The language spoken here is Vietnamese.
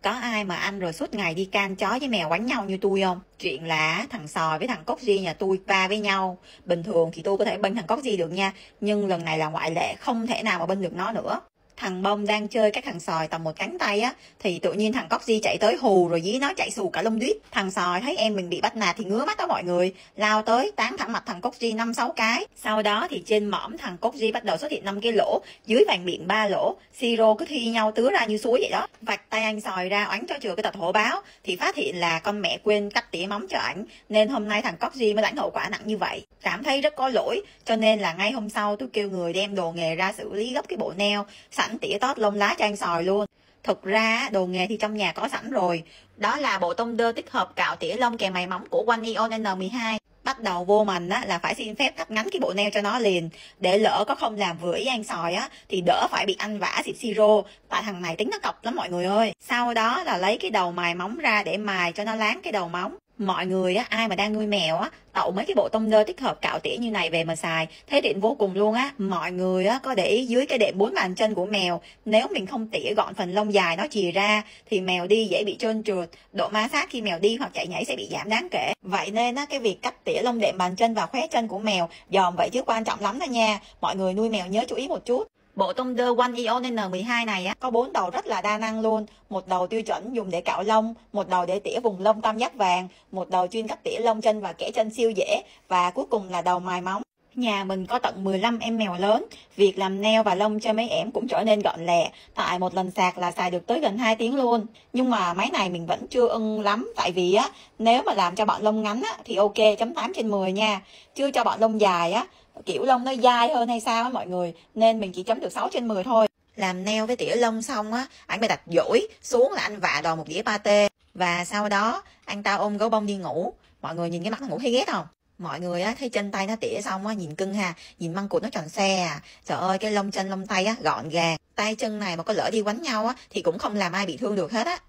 Có ai mà ăn rồi suốt ngày đi can chó với mèo quánh nhau như tôi không? Chuyện là thằng Sòi với thằng Cocci nhà tôi va với nhau. Bình thường thì tôi có thể bênh thằng Cocci được nha, nhưng lần này là ngoại lệ, không thể nào mà bênh được nó nữa. Thằng Bông đang chơi các thằng Sòi tầm một cánh tay á, thì tự nhiên thằng Cocci chạy tới hù rồi dí nó chạy xù cả lông tuyết. Thằng Sòi thấy em mình bị bắt nạt thì ngứa mắt đó mọi người, lao tới tán thẳng mặt thằng Cocci 5-6 cái. Sau đó thì trên mõm thằng Cocci bắt đầu xuất hiện 5 cái lỗ, dưới vành miệng 3 lỗ, siro cứ thi nhau tứa ra như suối vậy đó. Vạch tay anh Sòi ra oánh cho chừa cái tật hổ báo, thì phát hiện là con mẹ quên cắt tỉa móng cho ảnh, nên hôm nay thằng Cocci mới lãnh hậu quả nặng như vậy. Cảm thấy rất có lỗi, cho nên là ngay hôm sau tôi kêu người đem đồ nghề ra xử lý gấp cái bộ neo sẵn tỉa tót lông lá cho anh Sòi luôn. Thực ra đồ nghề thì trong nhà có sẵn rồi, đó là bộ tông đơ tích hợp cạo tỉa lông kèm mày móng của One Ion N12. Bắt đầu vô mành á là phải xin phép cắt ngắn cái bộ neo cho nó liền, để lỡ có không làm vừa ý anh Sòi á thì đỡ phải bị ăn vả xịt siro, tại thằng này tính nó cọc lắm mọi người ơi. Sau đó là lấy cái đầu mài móng ra để mài cho nó láng cái đầu móng. Mọi người á, ai mà đang nuôi mèo á, tậu mấy cái bộ tông đơ tích hợp cạo tỉa như này về mà xài, thấy tiện vô cùng luôn á. Mọi người á có để ý dưới cái đệm 4 bàn chân của mèo, nếu mình không tỉa gọn phần lông dài nó chì ra thì mèo đi dễ bị trơn trượt, độ ma sát khi mèo đi hoặc chạy nhảy sẽ bị giảm đáng kể. Vậy nên á cái việc cắt tỉa lông đệm bàn chân và khóe chân của mèo dòm vậy chứ quan trọng lắm đó nha. Mọi người nuôi mèo nhớ chú ý một chút. Bộ tông đơ One Ion N12 này á có 4 đầu rất là đa năng luôn. Một đầu tiêu chuẩn dùng để cạo lông, một đầu để tỉa vùng lông tam giác vàng, một đầu chuyên cắt tỉa lông chân và kẽ chân siêu dễ, và cuối cùng là đầu mài móng. Nhà mình có tận 15 em mèo lớn, việc làm neo và lông cho mấy em cũng trở nên gọn lẹ, tại một lần sạc là xài được tới gần 2 tiếng luôn. Nhưng mà máy này mình vẫn chưa ưng lắm, tại vì á nếu mà làm cho bọn lông ngắn á thì ok, chấm 8 trên 10 nha. Chưa cho bọn lông dài á, kiểu lông nó dai hơn hay sao á mọi người, nên mình chỉ chấm được 6 trên 10 thôi. Làm neo với tỉa lông xong á, anh phải đặt dỗi xuống là anh vạ đòn một đĩa pate, và sau đó anh ta ôm gấu bông đi ngủ. Mọi người nhìn cái mắt nó ngủ thấy ghét không? Mọi người á thấy chân tay nó tỉa xong á, nhìn cưng ha, nhìn măng cụt nó tròn xe à. Trời ơi, cái lông chân lông tay á gọn gàng, tay chân này mà có lỡ đi quánh nhau á thì cũng không làm ai bị thương được hết á.